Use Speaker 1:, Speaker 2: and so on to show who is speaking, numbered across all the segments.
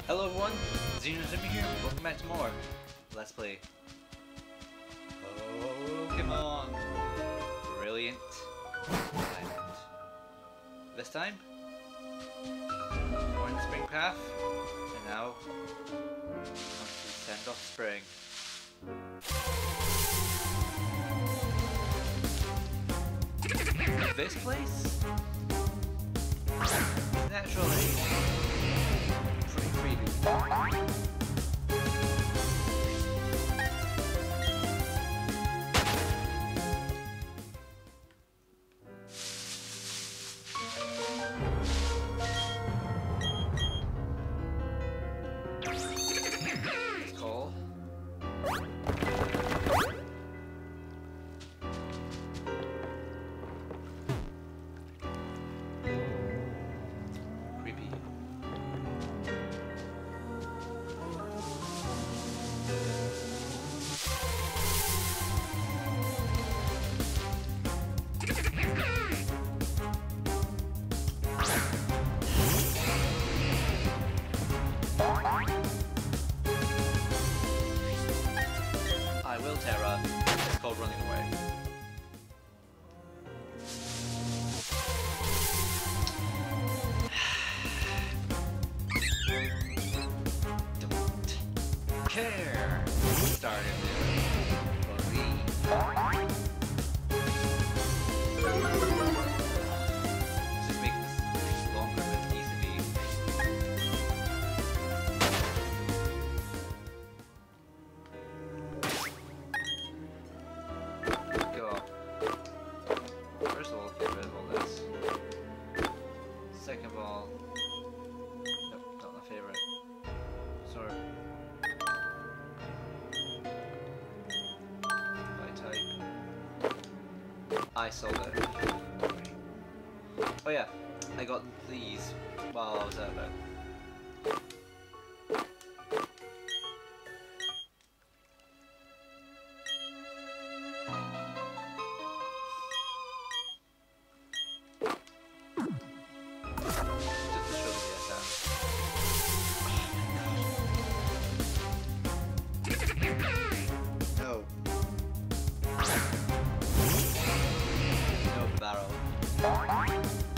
Speaker 1: Hello everyone, Xenozimmy here, welcome back to more Let's Play Pokémon Brilliant Diamond. This time, we're in the Spring Path, and now, on to send off Spring. This place is naturally pretty creepy. Let's call. Creepy. I will, Terra. It's called running away. Don't care. Started to believe. Just make this longer than it needs to be. Go. First of all, get rid of all this. Second of all, nope, not my favorite. Sorry. My type. I sold it. Oh yeah, I got these while I was out there. No. No barrel.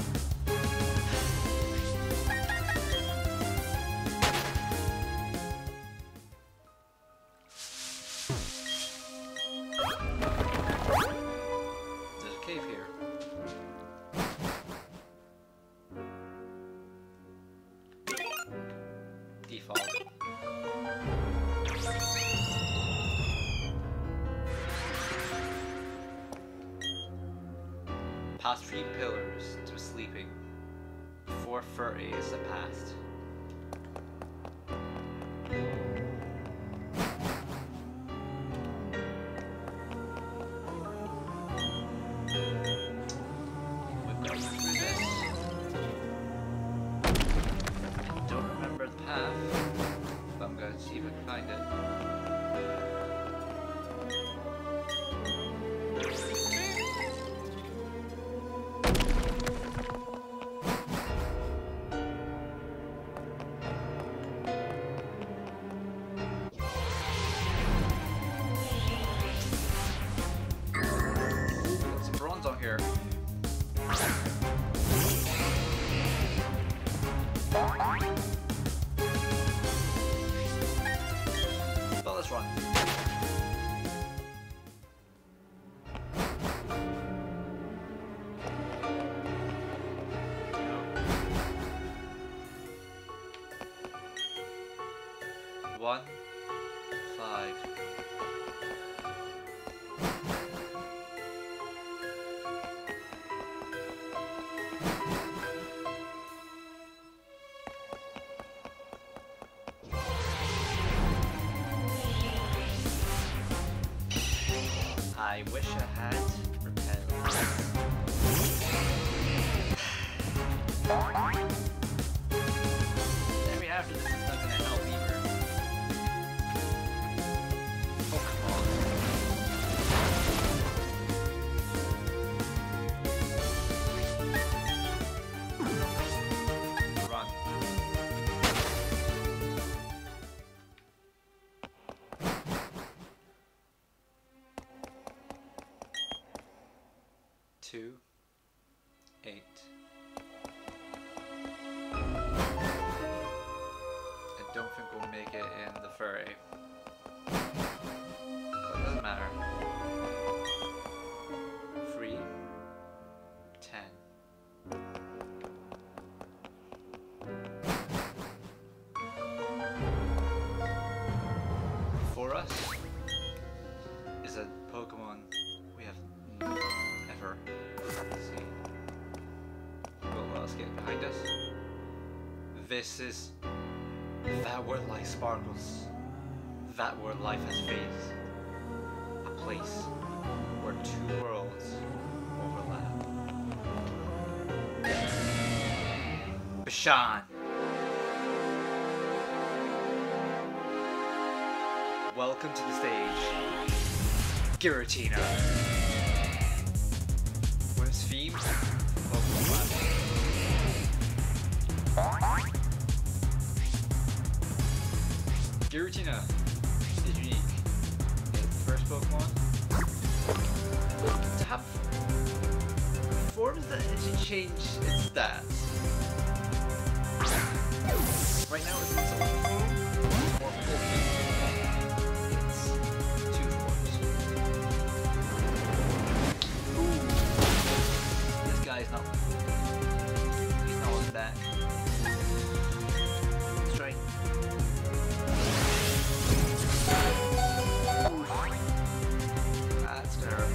Speaker 1: There's a cave here. Default. Past 3 pillars to sleeping. 4 furries have passed. We've got through this. I don't remember the path, but I'm going to see if I can find it. Got some bronze on here. But let's run. One, 5. I wish I had repelled. Maybe after this is not gonna help either. Pokemon. Run. 2, 8. I don't think we'll make it in the 30. But it doesn't matter. 3, 10. For us is a Pokemon we have never seen. What else get behind us? This is that where life sparkles. That where life has phase. A place where two worlds overlap. Bashan! Welcome to the stage, Giratina. Where's theme? Giratina is unique. It's the first Pokemon to have forms that actually change its stats. Right now it's in its old form, it's more Pokemon. It's 2 forms. Ooh. This guy's not. He's not on that. Let's try. That's terrible.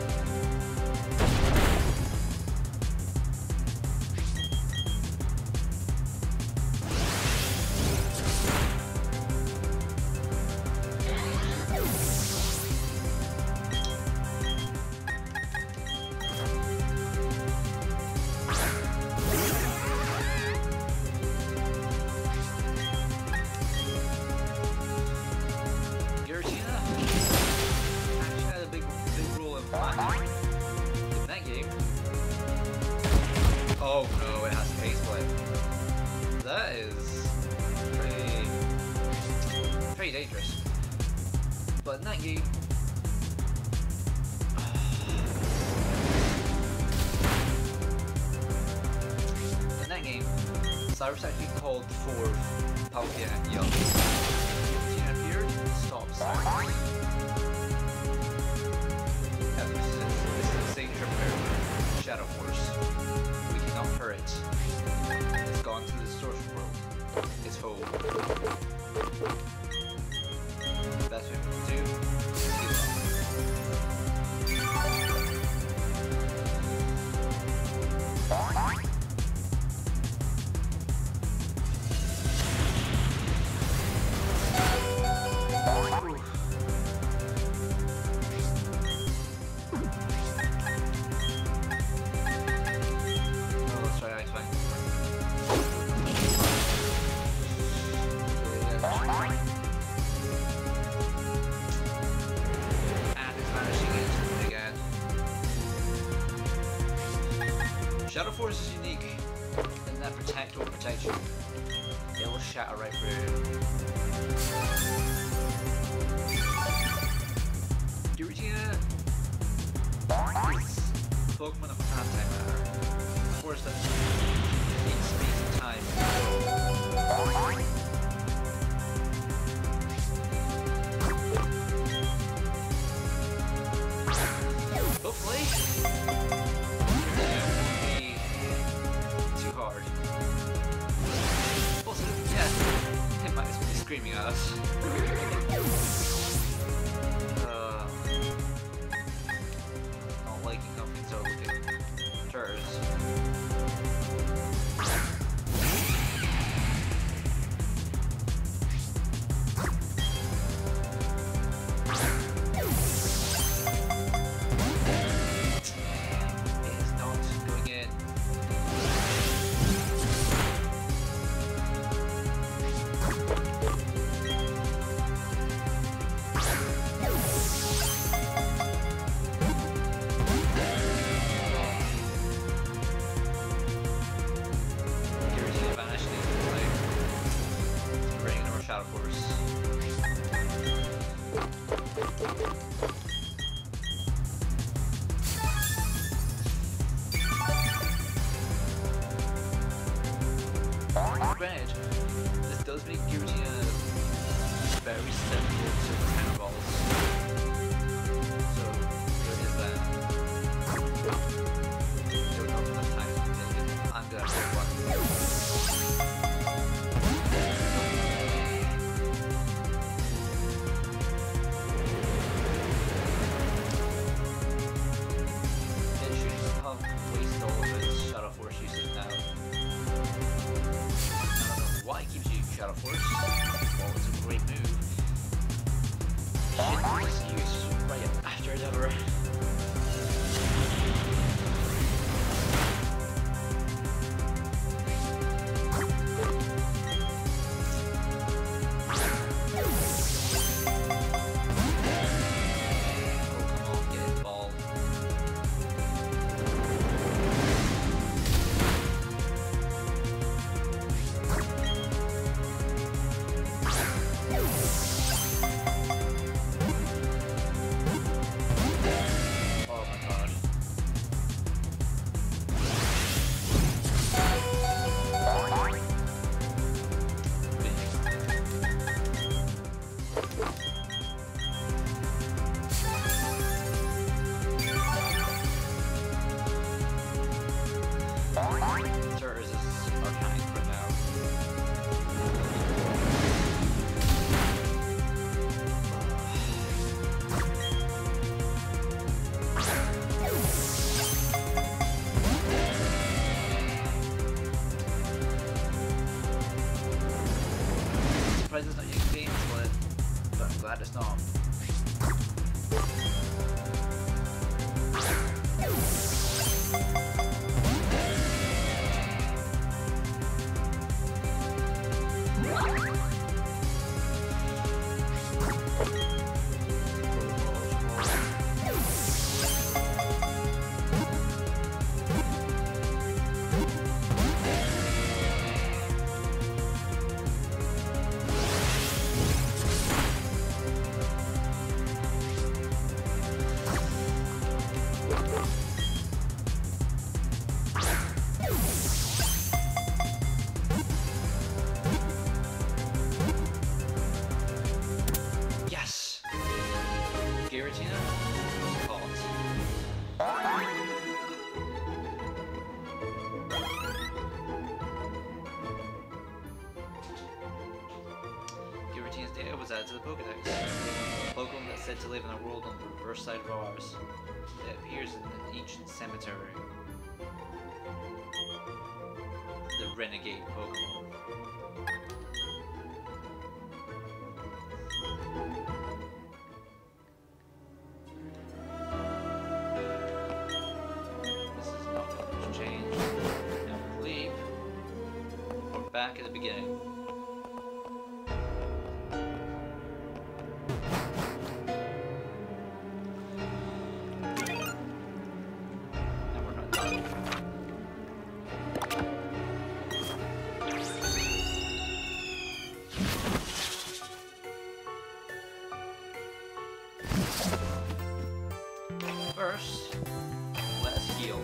Speaker 1: Oh no, it has pace play. That is pretty dangerous. But in that game, Cyrus actually called for Palkia and Young. She appeared, stopped Cyrus. Yeah, this is the same trip Shadow Force. We cannot hurt it. It's gone to the distortion world. It's home. The best thing we can do is heal up. Shadow Force is unique in that protect will protect you. It will shatter right through you. Giratina is a Pokemon of antimatter. A force that needs space and time. Hopefully. Hard. Also, yeah, it might be screaming at us. Not liking how things are looking. Turds. does make Giratina very sensitive to tennis balls. So there is that. Don't know if enough time to take it. I'm gonna have one. It should just have wasted all of its Shadow Force uses now. I don't know why it keeps using Shadow Force. Well, it's a great move. Shit, just use right after it ever. Surprised it's not using Game Split, but I'm glad it's not. Giratina was caught. Giratina's data was added to the Pokédex. A Pokemon that's said to live in a world on the reverse side of ours. It appears in an ancient cemetery. The Renegade Pokemon. Back at the beginning. And we're not done. First, let us heal.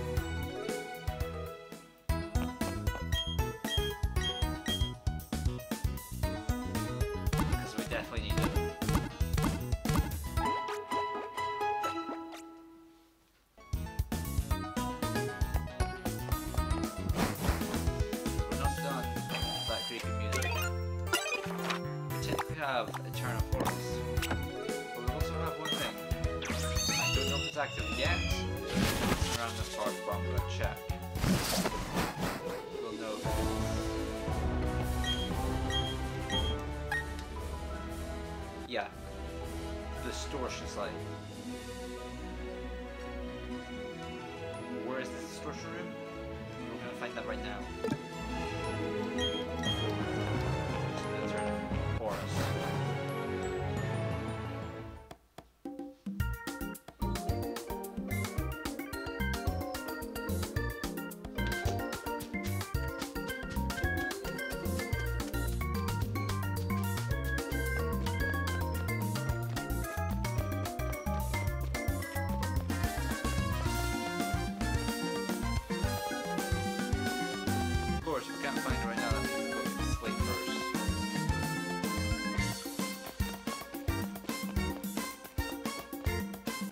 Speaker 1: Have Eternal Forest. But we also have one thing. I don't know if it's active yet. Around this part, but I'm gonna check. We'll know. Yeah. The Distortion Slide. Where is the Distortion Room? We're gonna find that right now.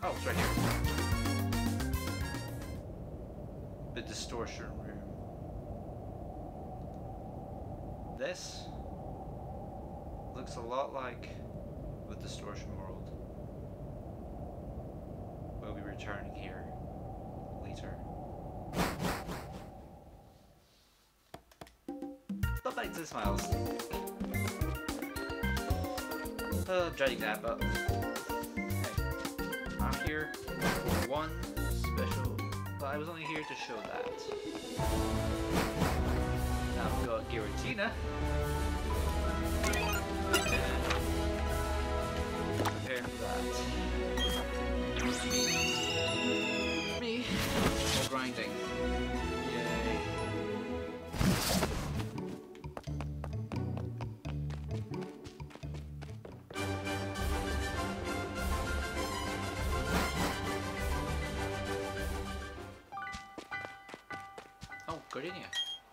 Speaker 1: Oh, it's right here. The distortion room. This looks a lot like the distortion world. We'll be returning here later. Stuff like this, Miles. I'm dreading that, but hey, I'm here for one special. But I was only here to show that. Now we've got Giratina. Prepare for that. Me, more grinding. Yay. Oh, Gardenia.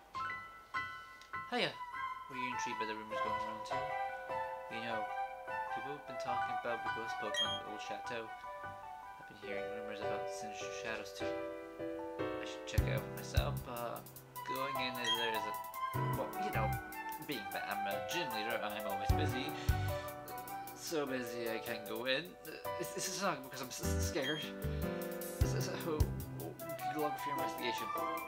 Speaker 1: Hiya. Were you intrigued by the rumors going around too? You know, people have been talking about the ghost Pokemon in the old chateau. I've been hearing rumors about sinister shadows too. I should check it out for myself, but going in as there is a... Well, you know, being that I'm a gym leader, I'm always busy. So busy I can't go in. This is not because I'm scared. This is good luck for your investigation.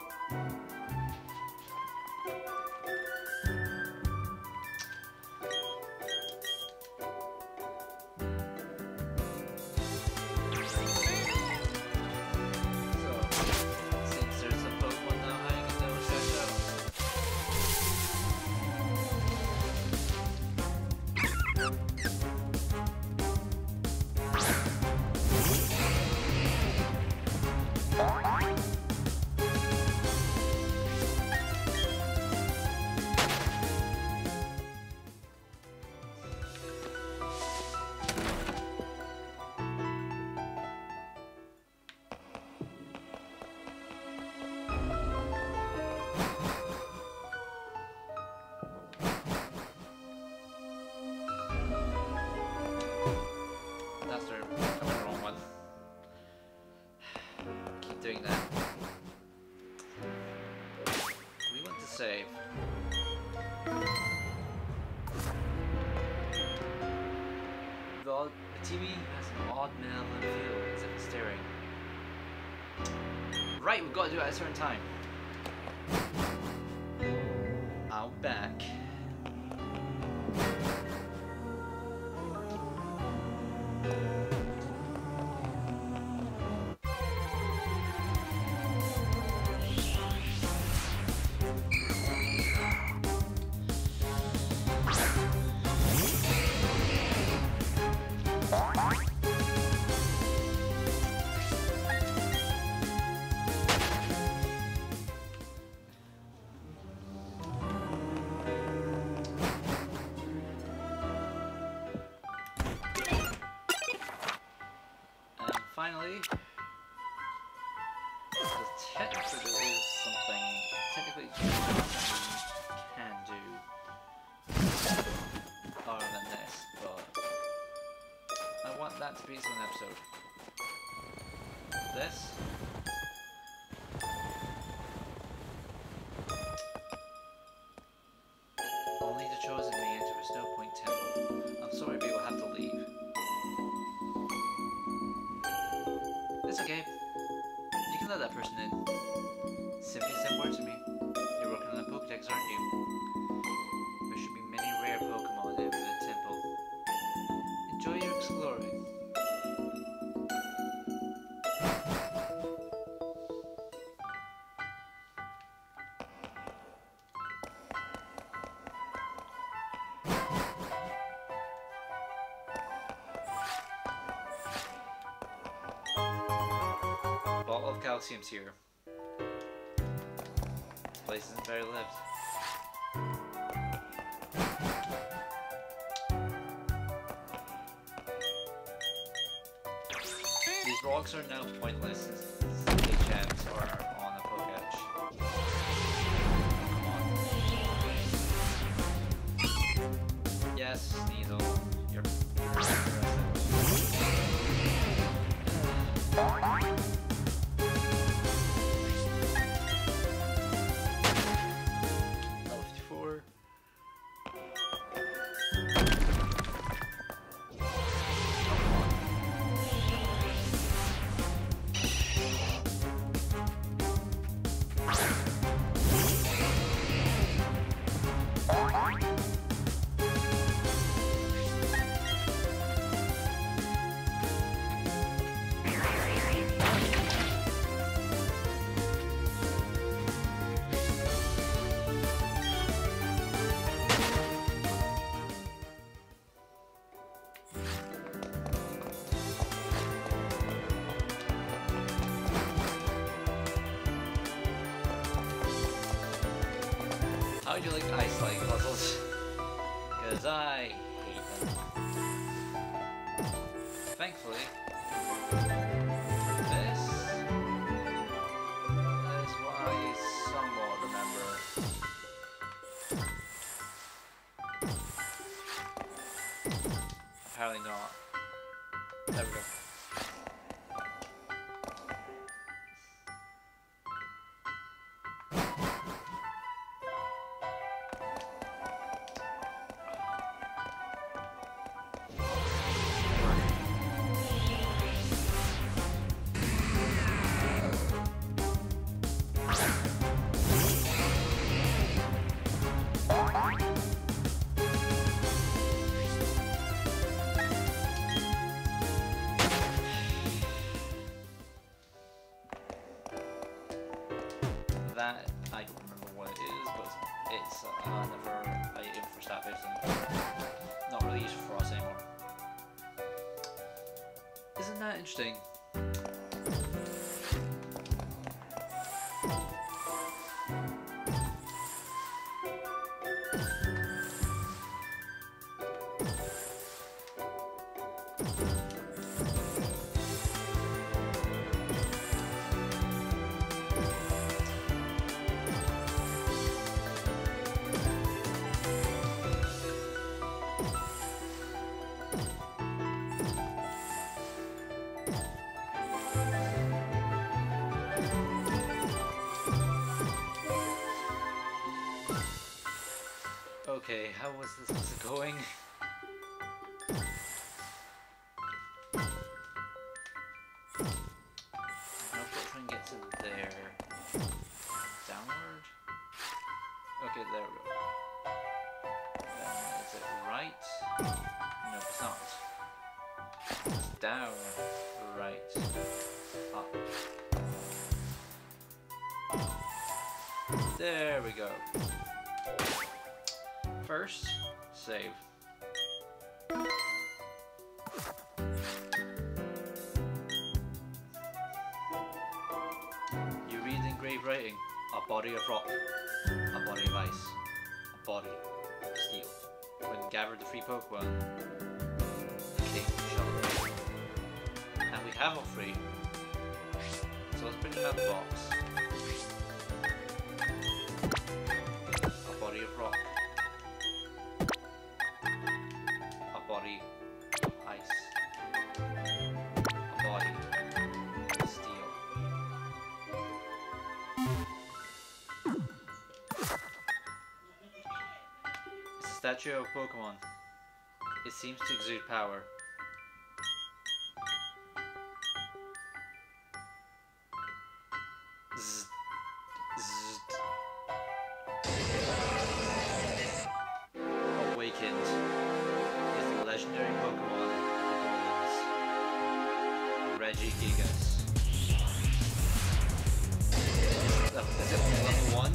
Speaker 1: Doing that. We want to save. The TV has an odd smell and feel as if it's staring. Right, we've got to do it at a certain time. I'm back. Finally, technically there is something, technically we can do other than this, but I want that to be its own episode. This. Only the chosen may enter a Snow Point temple. I'm sorry, but you'll have to leave. It's okay. You can let that person in. Simply send word to me. You're working on the Pokédex, aren't you? There should be many rare Pokémon in the temple. Enjoy your exploring. Bottle of calcium's here. This place isn't very lived. These rocks are now pointless since the gems are on the Pokédex. Come on. Yes, Sneasel. You're impressive. like ice-like puzzles. Because I hate them. Thankfully, this is what I somewhat remember. Apparently not. There we go. That, I don't remember what it is, but it's another item for Starfish and not really useful for us anymore. Isn't that interesting? Okay, how was this going? I'll try and get to there. Downward? Okay, there we go. Is it right? No, it's not. It's down, right, up. There we go. First, save. You read engraved writing, a body of rock, a body of ice, a body of steel. When gathered the three Pokémon, king shall reign. And we have all three. So let's bring them out of the box. A body of rock. Body ice, a body steel. It's a statue of Pokémon. It seems to exude power. Zzz. Zzz. Awakened. Legendary Pokemon, Regigigas. Is it level 1?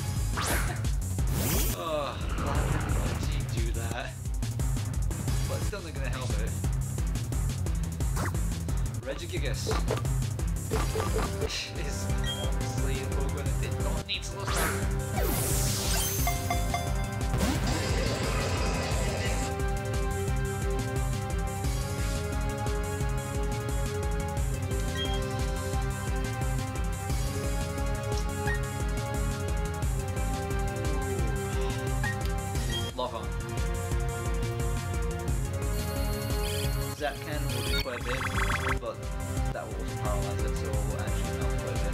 Speaker 1: Oh, why would you do that? But it's still not gonna help it. Regigigas is honestly a Pokemon that did not need to look at. That can will do quite a bit, but that will also paralyze it, so it will actually help quite a bit.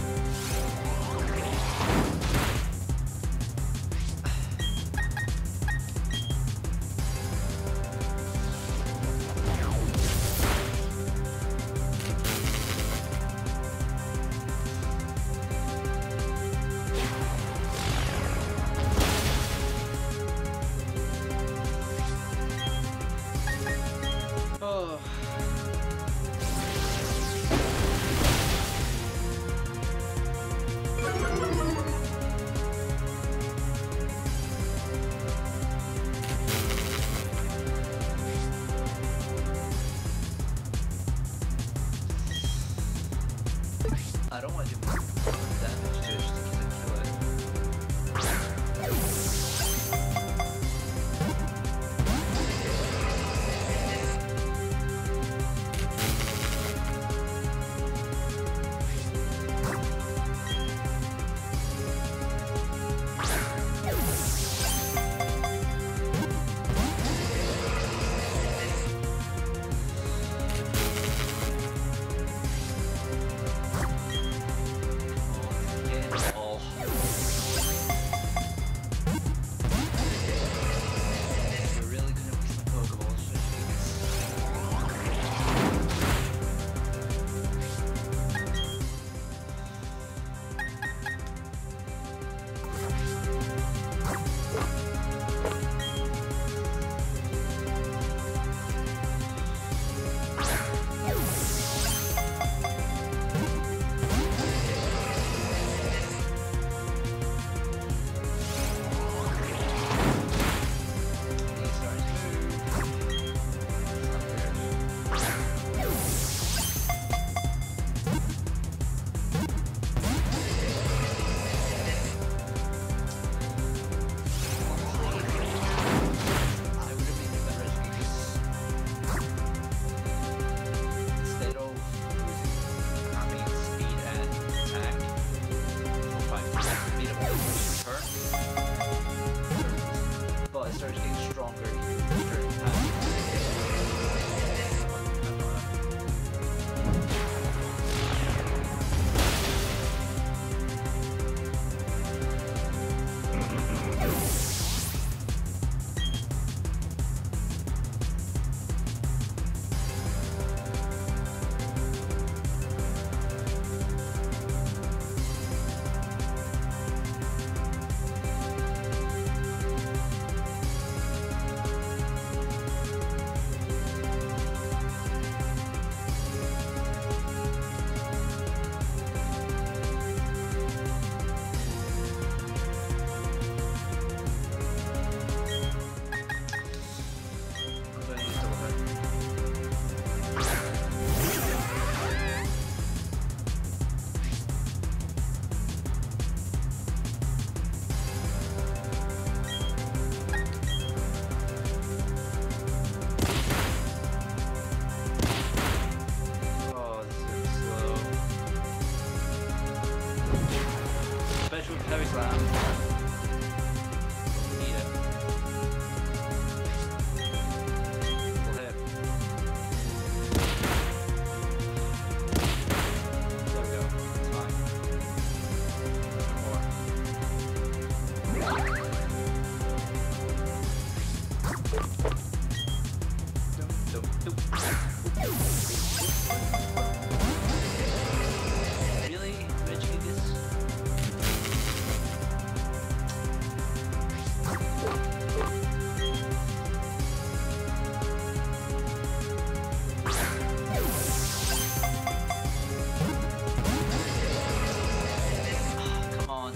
Speaker 1: Really? Regigigas? Come on.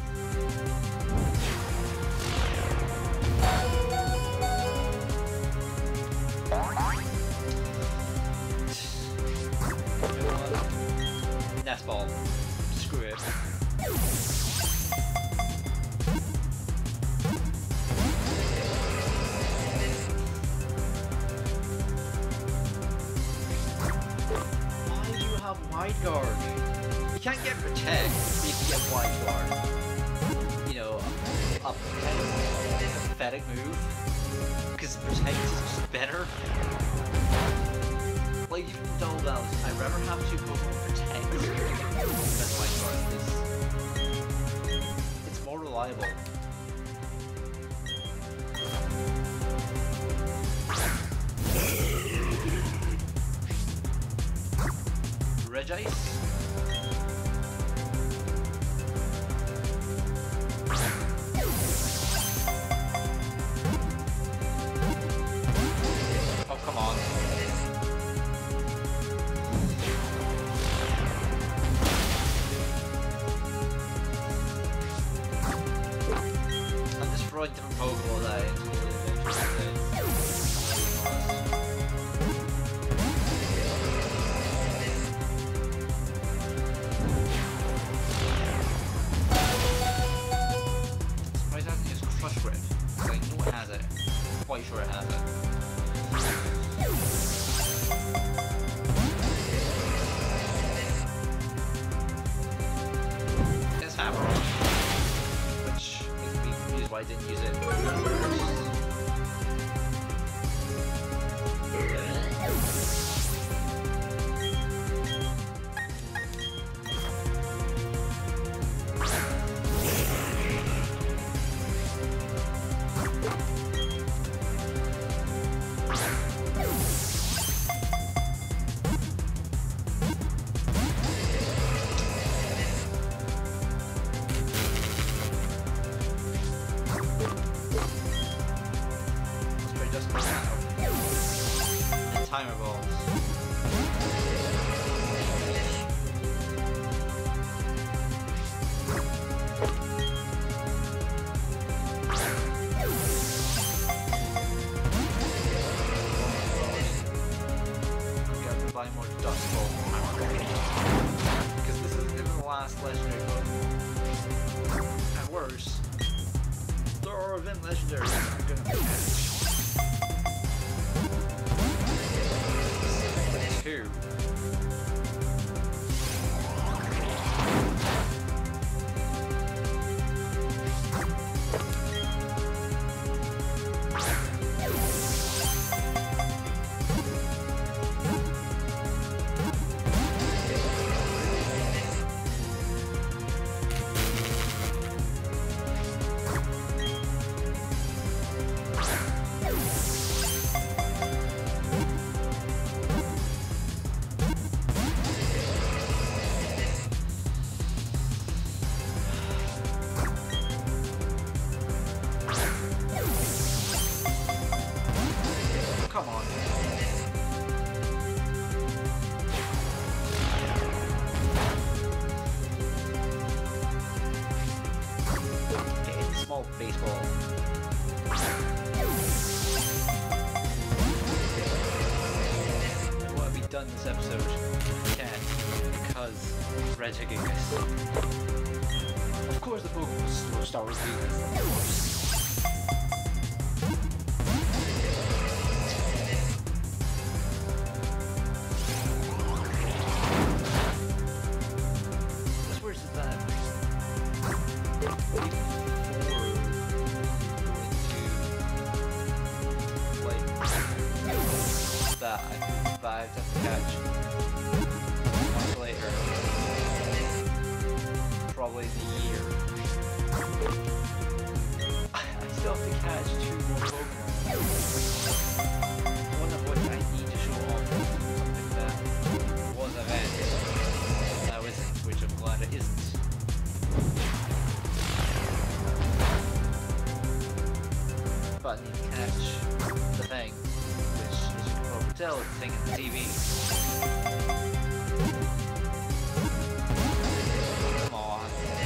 Speaker 1: Nest ball. Screw it. Why do you have wide guard? You can't get protect, but you can get wide guard. You know, a pathetic move. Because protect is just better. Like, even double balance, I'd rather have two Pokemon protect than wide guard. It's more reliable. Regice? Oh, come on. I'm just throwing different Pokeballs at it until surprised I hasn't used Crush Grip. I know it has it. I'm quite sure it has it. It's Hammer, which makes me confused why I didn't use it. Timer balls. We have to buy more dust balls. Because this isn't even the last legendary Pokemon. At worst, there are event legendaries I'm gonna catch. Two. Come on. Get in small baseball. What have we done this episode? We can't, because Regigigas. Of course the Pokemon Star Wars Venus, of course. That I have to catch much later. Probably the year. I still have to catch 2 more Pokemon. tell with the thing in the TV. Come on.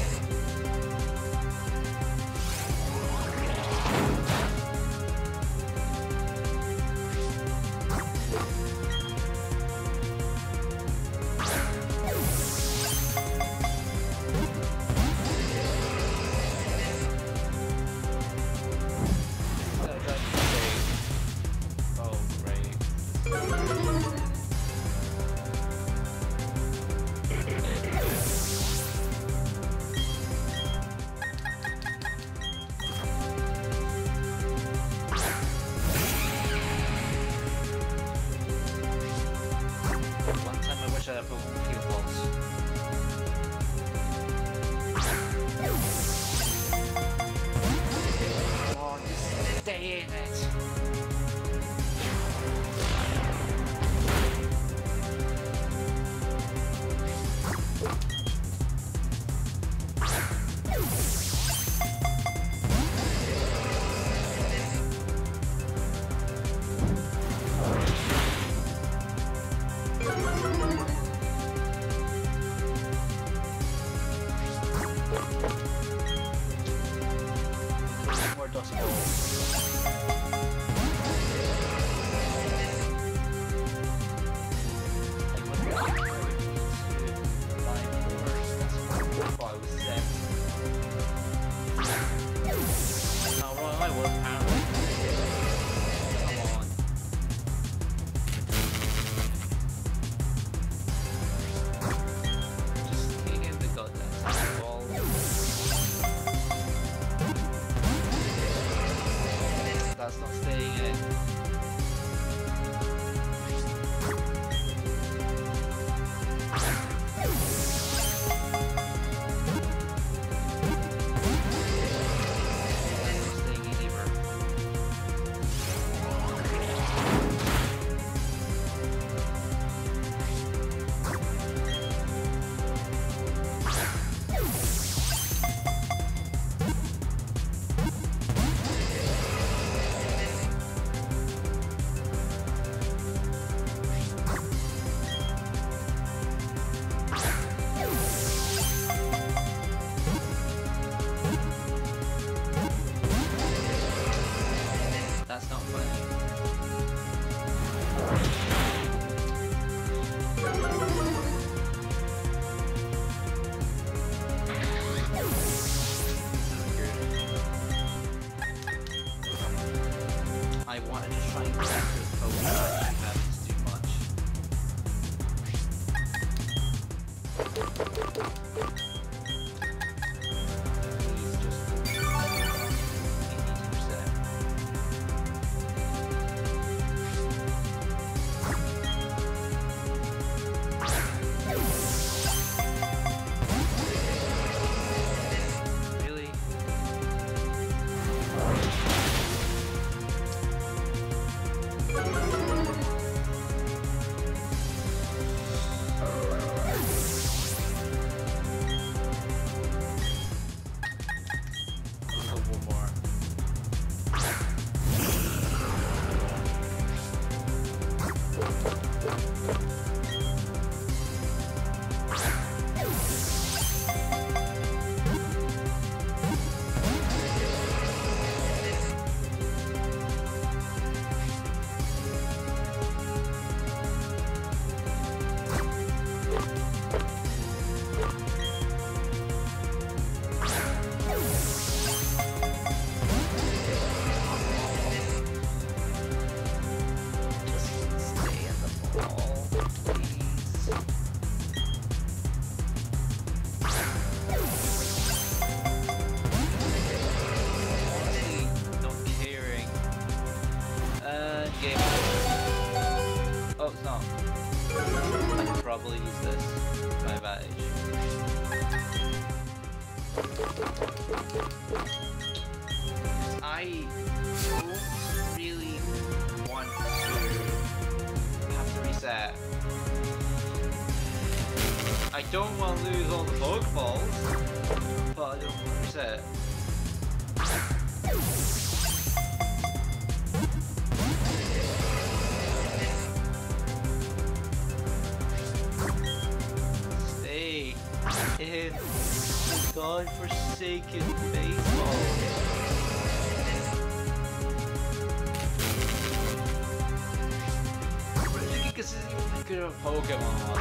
Speaker 1: probably use this to my advantage. I don't really want to have to reset. I don't want to lose all the Pokeballs, but I don't want to reset. in the godforsaken baseball game. Because it's even good of Pokémon.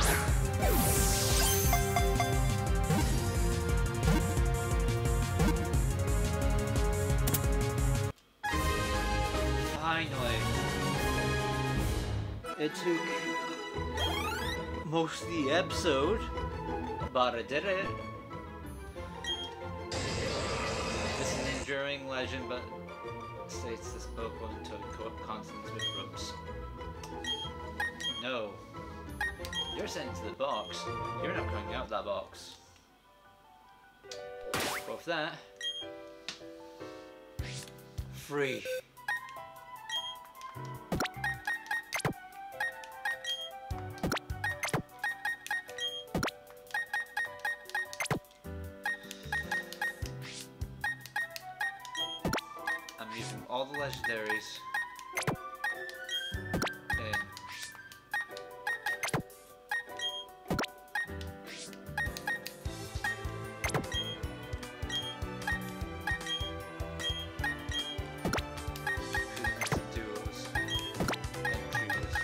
Speaker 1: Finally. It took most of the episode, but I did it. This is an enduring legend, but states this Pokemon took consonants with ropes. No. You're sent into the box. You're not coming out of that box. But with that, free. I'm using all the legendaries in. Duos and trios.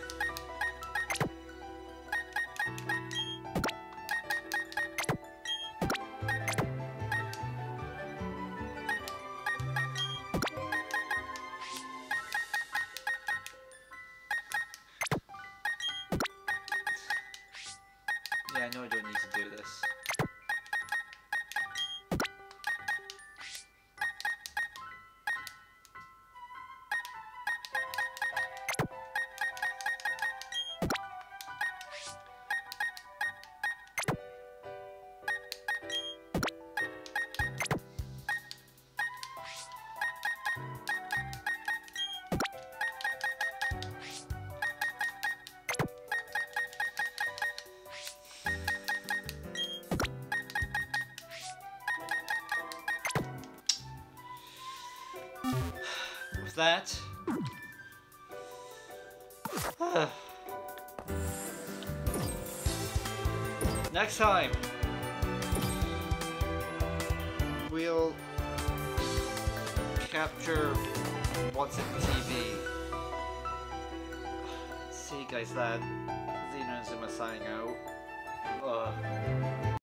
Speaker 1: Yeah, I know I don't need to do this. With that, next time we'll capture what's in the TV. See you guys then. Xeno and Zuma signing out.